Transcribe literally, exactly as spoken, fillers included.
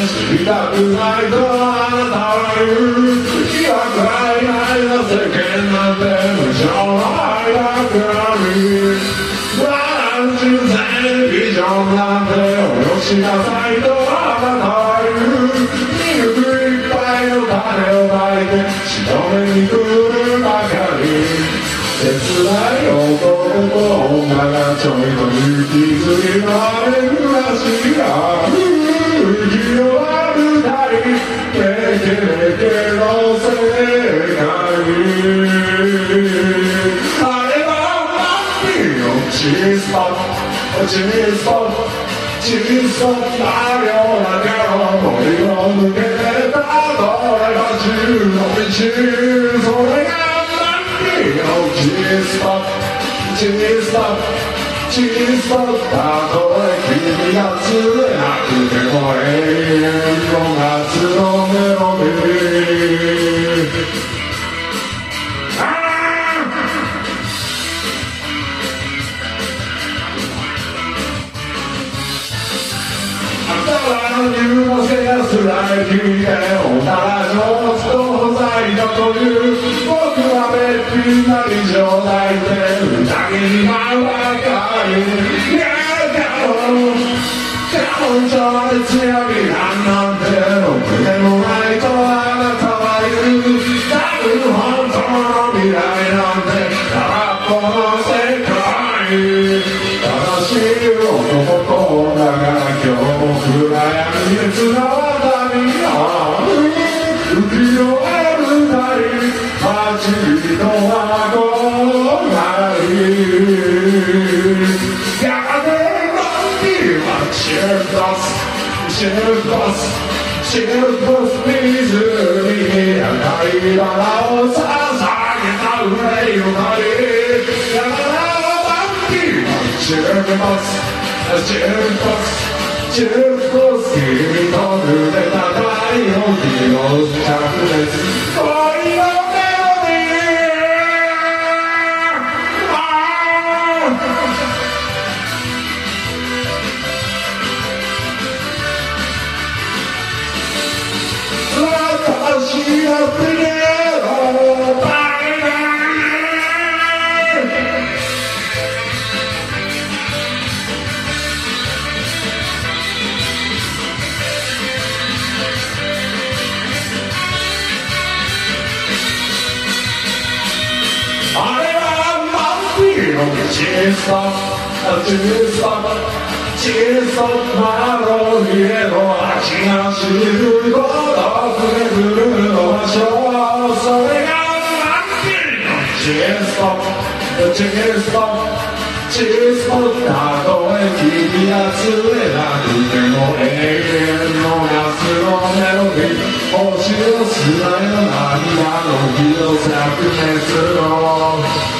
知りたくないとあなたは言う。いやくらいないな世間なんて無償の愛だけあり。何十千ビジョンなんておよしなさいとあなたは言う。ミルクいっぱいの種をまいて仕留めに来るばかり。切ない男と女がちょいと行きずりのあれ暮らしが息のある二人レケレケの世界。あれはマッピーのチーズパンチーズパンチーズパンあるような顔森を抜けてたどれが自由の道。それがチーズパンチーズパンチーズパンたとえ君が釣れなくても永遠の夏のメロディー。竜の背がすらい君でおなら上手と在だという僕はべっぴんなり状態で宴に舞うばかり。いや彼女彼女で強みなんなんてろくでもないとあなたは言う。多分本当の未来なんて空っぽの世界。正しい男と女が今日も暗闇で繋がったみんな浮世ある二人街人は憧れ。やがてバンビーはチェルバスチェルバスチェルバス湖に赤いバラを捧げた憂いを借り。やがてチェルバスチェルバスチェルバス君と濡れた太陽日の灼熱恋のメロディー。私のプレーをあれはマンピーのチーズパンチーズパンチーズパンマロニエの味がしるほどくれるのはしょう。それがマンピーのチーズパンチーズパンチーズパンたとえ君が釣れなくても永遠の夏のメロディー。星を砂よ涙の日の灼熱の